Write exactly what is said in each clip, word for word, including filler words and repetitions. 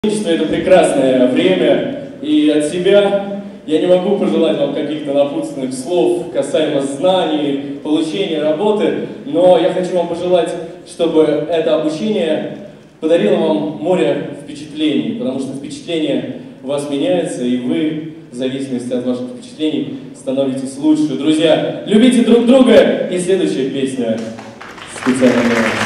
Это прекрасное время, и от себя я не могу пожелать вам каких-то напутственных слов касаемо знаний, получения работы, но я хочу вам пожелать, чтобы это обучение подарило вам море впечатлений, потому что впечатления у вас меняются, и вы, в зависимости от ваших впечатлений, становитесь лучше. Друзья, любите друг друга, и следующая песня специально для вас.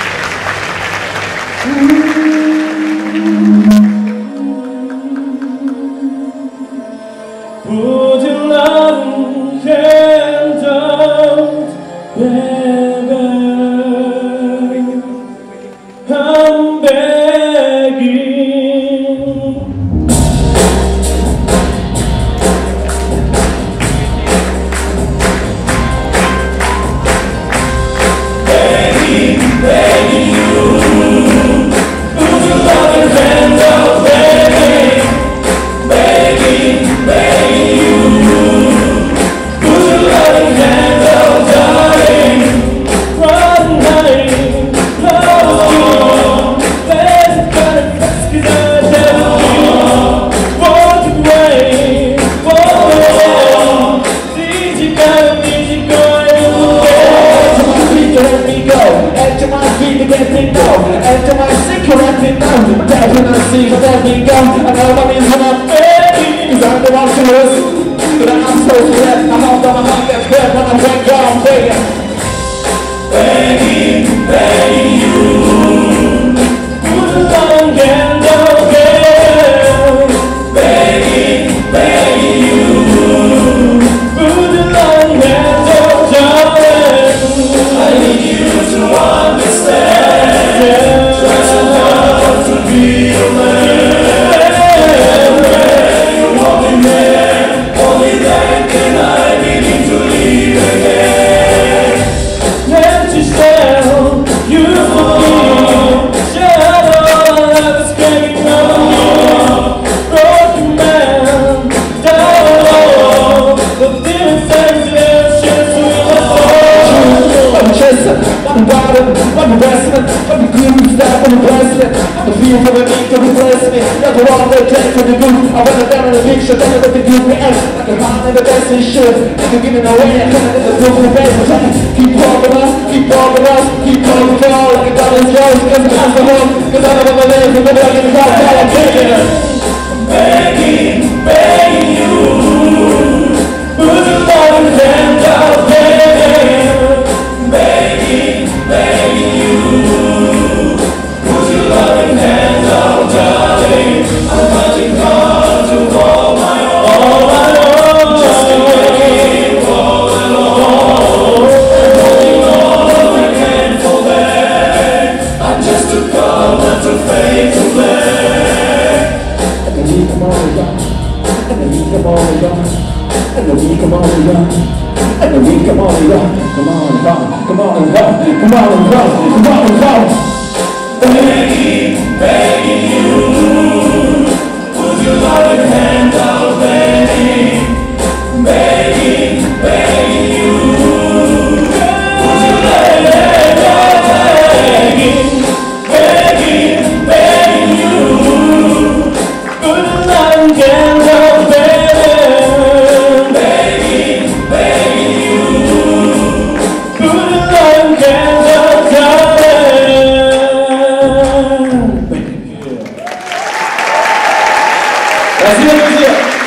Put your loving hand out, baby. I'm begging. Begging, begging you. Put your loving hand out, baby. Begging, begging you. Put your loving hand out, darling. One night, love, there's a kind of rescue that I never walk away. Whoa, did you gotta need you going away? To my feet, you let me go. And to my feet, you let me know. And to my sick, you let me know. That's when I see you let me go. I know what means when I'm cause I'm the one to lose, but I'm supposed to let my heart on my heart that's good when I'm going down, begging, begging, begging you. Put a long hand out, girl. Begging, begging you. Put a long hand out, darling. I need you to understand. Try so hard to be your man. I'm wild, I'm wrestling, I'm the glue, stop, I'm the bracelet. I'm the feel for the need to replace me. Never all the day for the good. I went down in the picture, then I look at you for else. I can find in the best and shit. If you're giving away, I can't let the proof in the face. Keep walking us, keep walking us, keep walking all like a dollar's yours. Cause I'm the one, cause I don't ever live, and nobody can call it, I'm begging us. Begging, begging you. Put your loving hand out, begging. Begging, begging you. Put your loving hand out, darling. I'm fighting hard to hold my own. All I know, just a begging all alone. I'm holding on, I can't fall back. I'm just too cold, not too fake to black. I can leave them all young. I can leave them all young. I can leave them all young. And the week, come on and run, come on and run, come on and run, come on and run, come on and run. Begging, begging you. Put your loving hand out, begging, begging, begging you. Put your loving hand out, begging, begging, begging you. Put your loving hand out, begging, begging, begging you. Спасибо, друзья!